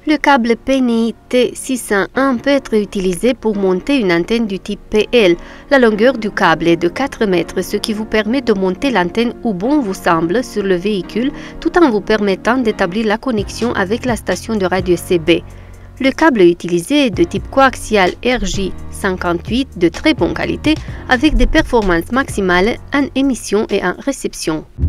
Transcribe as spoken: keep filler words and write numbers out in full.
Le câble Penny T six cent un peut être utilisé pour monter une antenne du type P L. La longueur du câble est de quatre mètres, ce qui vous permet de monter l'antenne où bon vous semble sur le véhicule, tout en vous permettant d'établir la connexion avec la station de radio C B. Le câble utilisé est de type coaxial R J cinquante-huit de très bonne qualité, avec des performances maximales en émission et en réception.